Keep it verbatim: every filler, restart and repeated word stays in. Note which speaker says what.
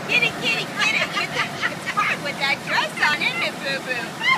Speaker 1: Get it, get it, get it. It's hard with that dress on, isn't it, Boo Boo?